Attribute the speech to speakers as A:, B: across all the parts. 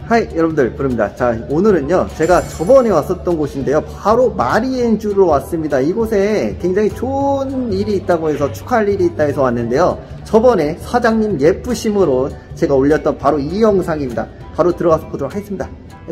A: 하이 여러분들, 부릅니다. 자, 오늘은요 제가 저번에 왔었던 곳인데요, 바로 마리엔주로 왔습니다. 이곳에 굉장히 좋은 일이 있다고 해서, 축하할 일이 있다 해서 왔는데요, 저번에 사장님 예쁘심으로 제가 올렸던 바로 이 영상입니다. 바로 들어가서 보도록 하겠습니다.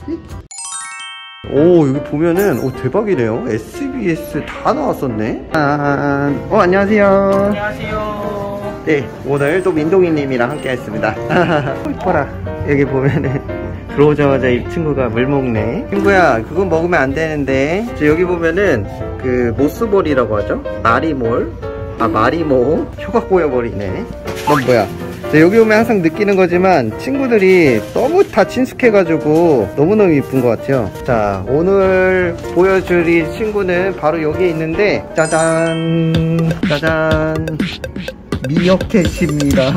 A: 오, 여기 보면은 대박이네요. SBS 다 나왔었네. 안녕하세요.
B: 안녕하세요.
A: 네, 오늘 또 민동이님이랑 함께 했습니다. 이뻐라. 여기 보면은 들어오자마자 이 친구가 물 먹네. 친구야, 그건 먹으면 안 되는데. 여기 보면은 그 모스볼이라고 하죠. 마리몰. 마리모. 혀가 꼬여버리네. 넌 뭐야? 자, 여기 오면 항상 느끼는 거지만 친구들이 너무 다 친숙해가지고 너무너무 이쁜 것 같아요. 자, 오늘 보여줄 이 친구는 바로 여기에 있는데, 짜잔 짜잔, 미어캣입니다.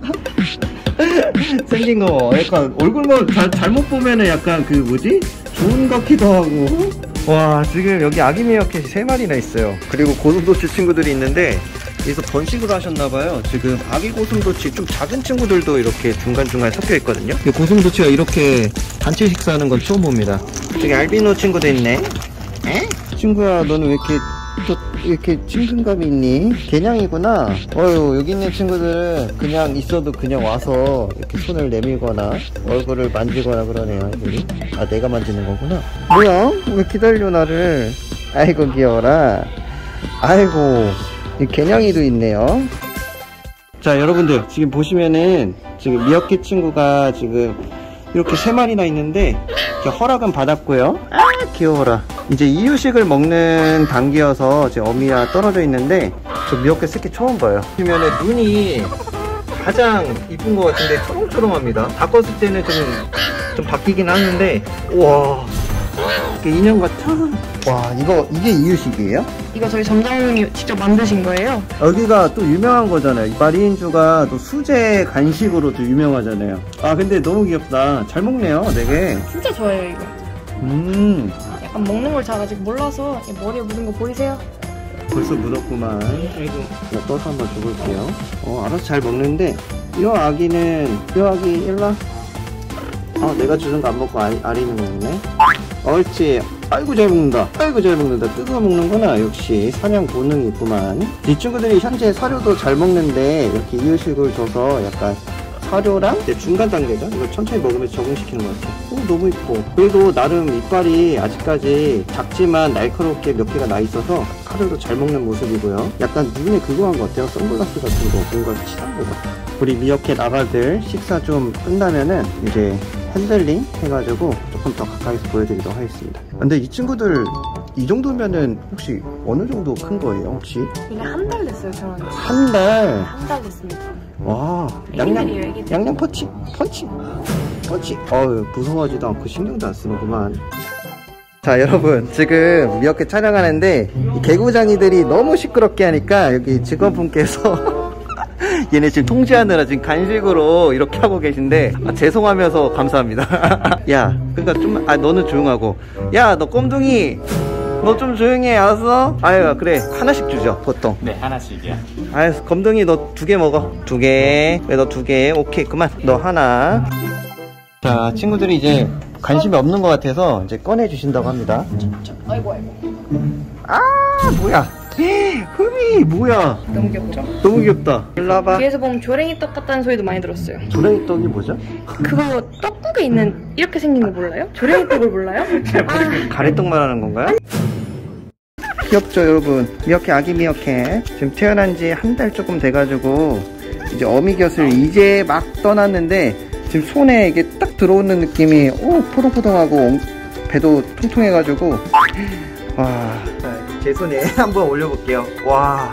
A: 생긴 거 약간 얼굴만 잘못 보면은 약간 그 뭐지? 좋은 것 같기도 하고. 와, 지금 여기 아기 미어캣이 3마리나 있어요. 그리고 고슴도치 친구들이 있는데 여기서 번식을 하셨나봐요. 지금 아기 고슴도치 좀 작은 친구들도 이렇게 중간중간 섞여 있거든요. 고슴도치가 이렇게 단체 식사하는 건 처음 봅니다. 저기 알비노 친구도 있네. 에? 친구야, 너는 왜 이렇게 친근감이 있니? 개냥이구나. 여기 있는 친구들은 그냥 있어도 그냥 와서 이렇게 손을 내밀거나 얼굴을 만지거나 그러네요, 애들이. 내가 만지는 거구나. 뭐야? 왜 기다려 나를? 아이고 귀여워라. 아이고, 이 개냥이도 있네요. 자, 여러분들 지금 보시면은 지금 미어캣 친구가 지금 이렇게 3마리나 있는데 허락은 받았고요. 귀여워라. 이제 이유식을 먹는 단계여서 제 어미와 떨어져 있는데, 저 미어캣 새끼 처음 봐요. 보시면은 눈이 가장 이쁜 것 같은데 초롱초롱합니다. 바꿨을 때는 좀 바뀌긴 하는데, 우와, 이게 인형 같아. 와, 이게 이유식이에요?
B: 이거 저희 점장님이 직접 만드신 거예요?
A: 여기가 또 유명한 거잖아요. 마리엔주가 또 수제 간식으로 도 유명하잖아요. 근데 너무 귀엽다. 잘 먹네요, 되게.
B: 진짜 좋아요, 이거. 약간 먹는 걸 잘 아직 몰라서 머리에 묻은 거 보이세요?
A: 벌써 묻었구만. 아이고. 떠서 한번 줘볼게요. 알아서 잘 먹는데, 이 아기 일로 와. 내가 주는 거 안 먹고 아리는 먹네. 옳지. 아이고 잘 먹는다. 뜯어 먹는구나. 역시 사냥 본능이 있구만. 이 친구들이 현재 사료도 잘 먹는데, 이렇게 이유식을 줘서 약간 사료랑 중간 단계죠. 이걸 천천히 먹으면서 적응시키는 것 같아요. 너무 이뻐. 그래도 나름 이빨이 아직까지 작지만 날카롭게 몇 개가 나 있어서 사료도 잘 먹는 모습이고요. 약간 눈에 그거 한 것 같아요. 선글라스 같은 거 뭔가 칠한 것 같아요. 우리 미어캣 아가들 식사 좀 끝나면은 이제 핸들링 해가지고 조금 더 가까이서 보여드리도록 하겠습니다. 근데 이 친구들 이 정도면은 혹시 어느 정도 큰 거예요, 혹시?
B: 이게 한 달 됐어요, 저는.
A: 한 달?
B: 한 달 됐습니다.
A: 와, 양양 펀치. 무서워하지도 않고 신경도 안 쓰는구만. 자, 여러분 지금 미어캣 촬영하는데 이 개구장이들이 너무 시끄럽게 하니까 여기 직원분께서 얘네 지금 통제하느라 지금 간식으로 이렇게 하고 계신데, 죄송하면서 감사합니다. 야, 그러니까 좀 너는 조용하고, 야, 너 꼼둥이 너 좀 조용히 해, 알았어? 그래, 하나씩 주죠 보통.
C: 네, 하나씩이야.
A: 검둥이 너 2개 먹어. 2개. 왜 너 2개? 오케이, 그만. 너 하나. 자, 친구들이 이제 관심이 없는 것 같아서 이제 꺼내 주신다고 합니다.
B: 아이고.
A: 뭐야? 흠이 뭐야?
B: 너무 귀엽죠?
A: 너무 귀엽다. 일로 와봐.
B: 뒤에서 보면 조랭이 떡 같다는 소리도 많이 들었어요.
A: 조랭이 떡이 뭐죠?
B: 그거 떡국에 있는 이렇게 생긴 거 몰라요? 조랭이 떡을 몰라요?
A: 가래떡 말하는 건가요? 귀엽죠, 여러분? 미어캣, 아기 미어캣. 지금 태어난 지 한 달 조금 돼가지고 이제 어미 곁을 이제 막 떠났는데, 지금 손에 이게 딱 들어오는 느낌이 포동포동하고 배도 통통해가지고, 와. 제 손에 한번 올려볼게요. 와.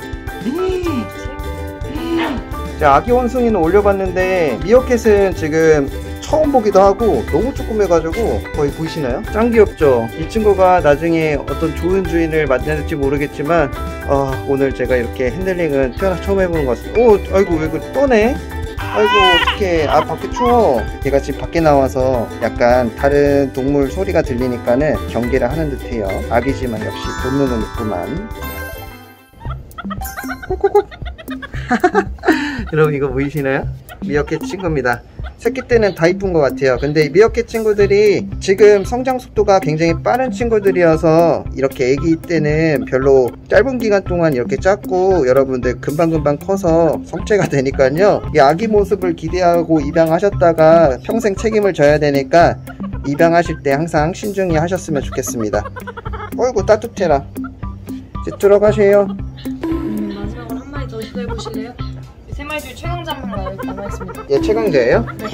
A: 자, 아기 원숭이는 올려봤는데 미어캣은 지금 처음 보기도 하고 너무 조그매가지고, 거의 보이시나요? 짱 귀엽죠? 이 친구가 나중에 어떤 좋은 주인을 만날지 모르겠지만, 오늘 제가 이렇게 핸들링은 태어나 처음 해보는 것 같습니다. 아이고, 왜 떠네? 아이고, 어떡해. 밖에 추워. 얘가 지금 밖에 나와서 약간 다른 동물 소리가 들리니까는 경계를 하는 듯해요. 아기지만 역시 본능은 있구만. 여러분 이거 보이시나요? 미어캣 친구입니다. 새끼 때는 다 이쁜 것 같아요. 근데 미어캣 친구들이 지금 성장 속도가 굉장히 빠른 친구들이어서 이렇게 애기 때는 별로 짧은 기간 동안 이렇게 작고 여러분들 금방금방 커서 성체가 되니까요. 이 아기 모습을 기대하고 입양하셨다가 평생 책임을 져야 되니까 입양하실 때 항상 신중히 하셨으면 좋겠습니다. 어이구 따뜻해라. 이제 들어가세요.
B: 마지막으로 한 마리 더 시도해보실래요? 세 마리 중 최강자 한 마리 남아있습니다.
A: 얘 최강자예요? 네.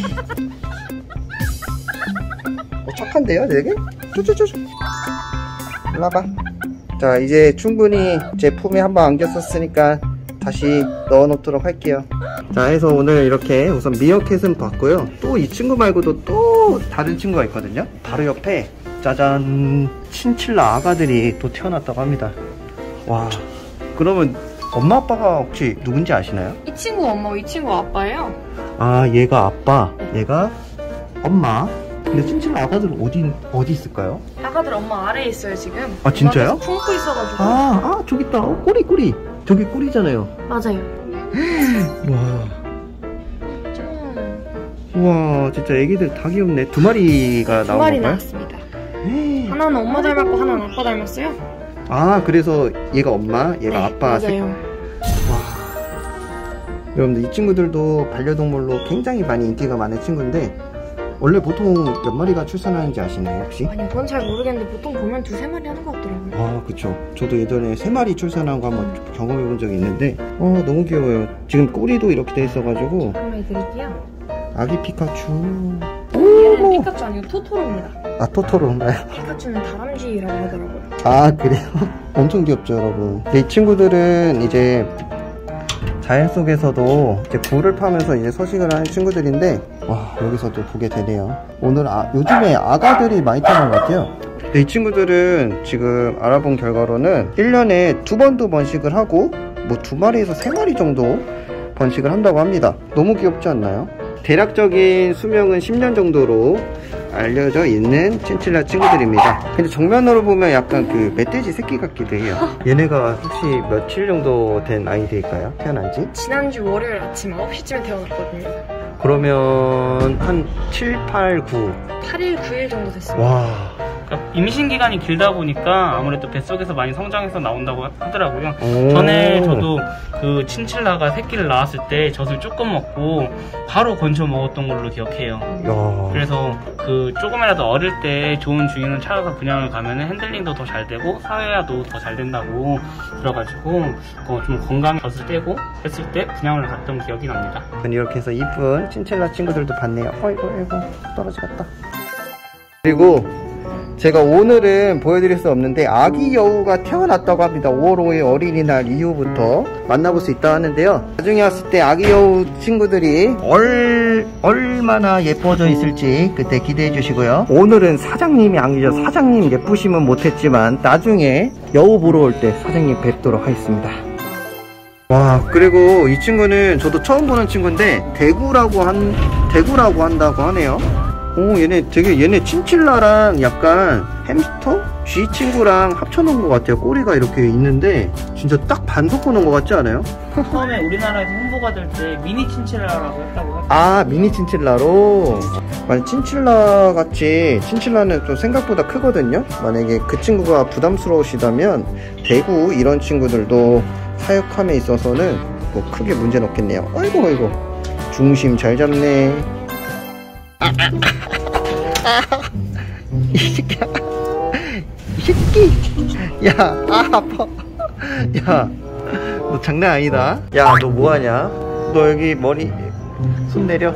A: 착한데요 되게? 쭈쭈쭈쭈 일로 와봐. 자 이제 충분히 제 품에 한번 안겼었으니까 다시 넣어놓도록 할게요. 자 해서 오늘 이렇게 우선 미어캣은 봤고요. 또 이 친구 말고도 또 다른 친구가 있거든요. 바로 옆에 짜잔 친칠라 아가들이 또 태어났다고 합니다. 와 그러면 엄마 아빠가 혹시 누군지 아시나요?
B: 이 친구 엄마고 이 친구 아빠예요.
A: 아 얘가 아빠 얘가 엄마. 근데 친칠라 아가들 어디 있을까요?
B: 아가들 엄마 아래에 있어요 지금.
A: 아 진짜요?
B: 품고 있어가지고.
A: 아 저기 있다. 꼬리 저기 꼬리잖아요.
B: 맞아요.
A: 우와 진짜 애기들 다 귀엽네. 두 마리가 나온
B: 마리
A: 건가요?
B: 나왔습니다. 하나는 엄마 닮았고 하나는 아빠 닮았어요.
A: 아 그래서 얘가 엄마 얘가
B: 네,
A: 아빠.
B: 맞아요.
A: 와 여러분들 이 친구들도 반려동물로 굉장히 많이 인기가 많은 친구인데 원래 보통 몇 마리가 출산하는지 아시나요 혹시?
B: 아니 그건 잘 모르겠는데 보통 보면 두세 마리 하는 것 같더라고요.
A: 아 그쵸. 저도 예전에 3마리 출산한 거 한번 경험해 본 적이 있는데 너무 귀여워요. 지금 꼬리도 이렇게 돼 있어가지고.
B: 한 마리 드릴게요.
A: 아기 피카츄.
B: 얘는 피카츄 아니고 토토로입니다.
A: 아 토토로인가요?
B: 피카츄는 다람쥐라고 하더라고요.
A: 아 그래요? 엄청 귀엽죠 여러분. 이 친구들은 이제 자연 속에서도 이제 굴을 파면서 이제 서식을 하는 친구들인데 와 여기서도 보게 되네요. 오늘 요즘에 아가들이 많이 태어난 것 같아요. 이 친구들은 지금 알아본 결과로는 1년에 2번도 번식을 하고 뭐 2마리에서 3마리 정도 번식을 한다고 합니다. 너무 귀엽지 않나요? 대략적인 수명은 10년 정도로 알려져 있는 친칠라 친구들입니다. 근데 정면으로 보면 약간 그 멧돼지 새끼 같기도 해요. 얘네가 혹시 며칠 정도 된 아이들일까요? 태어난지?
B: 지난주 월요일 아침 9시쯤에 태어났거든요.
A: 그러면 한 7, 8, 9
B: 8일, 9일 정도 됐습니다.
A: 와
C: 그러니까 임신 기간이 길다 보니까 아무래도 뱃속에서 많이 성장해서 나온다고 하더라고요.
A: 오.
C: 전에 저도 그 친칠라가 새끼를 낳았을 때 젖을 조금 먹고 바로 건져 먹었던 걸로 기억해요.
A: 야.
C: 그래서 그 조금이라도 어릴 때 좋은 주인을 찾아서 분양을 가면은 핸들링도 더 잘 되고 사회화도 더 잘 된다고 들어가지고 좀 건강에 젖을 떼고 했을 때 분양을 갔던 기억이 납니다.
A: 이렇게 해서 이쁜 친칠라 친구들도 봤네요. 어이구 떨어지겠다. 그리고 제가 오늘은 보여드릴 수 없는데 아기 여우가 태어났다고 합니다. 5월 5일 어린이날 이후부터 만나볼 수 있다고 하는데요. 나중에 왔을 때 아기 여우 친구들이 얼마나 예뻐져 있을지 그때 기대해 주시고요. 오늘은 사장님이 아니죠. 사장님 예쁘시면 못했지만 나중에 여우 보러 올 때 사장님 뵙도록 하겠습니다. 와 그리고 이 친구는 저도 처음 보는 친구인데 대구라고 한다고 하네요. 오 얘네 친칠라랑 약간 햄스터? 쥐 친구랑 합쳐놓은 것 같아요. 꼬리가 이렇게 있는데 진짜 딱 반 섞어놓은 것 같지 않아요?
C: 처음에 우리나라에서 홍보가 될 때 미니 친칠라라고 했다고 했어요.
A: 아 미니 친칠라로. 만약 친칠라 같이 친칠라는 좀 생각보다 크거든요. 만약에 그 친구가 부담스러우시다면 대구 이런 친구들도 사육함에 있어서는 뭐 크게 문제는 없겠네요. 아이고 중심 잘 잡네. 이 새끼야. 이 새끼. 야, 아파. 야, 너 장난 아니다. 야, 너 뭐하냐? 너 여기 머리 손 내려.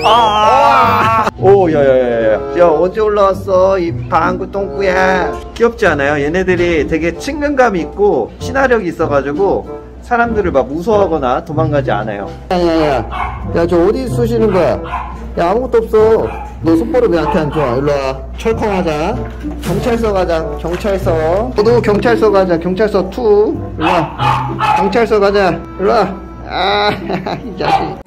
A: 오, 야, 언제 올라왔어? 이 방구 똥꾸야. 귀엽지 않아요? 얘네들이 되게 친근감이 있고 친화력이 있어가지고 사람들을 막 무서워하거나 도망가지 않아요. 야, 저 어디 쑤시는 거야? 야, 아무것도 없어. 너 손버릇 왜 이렇게 안 좋아? 일로와. 철컹하자. 경찰서 가자. 경찰서. 너도 경찰서 가자. 경찰서 2. 일로와. 경찰서 가자. 일로와. 이 자식.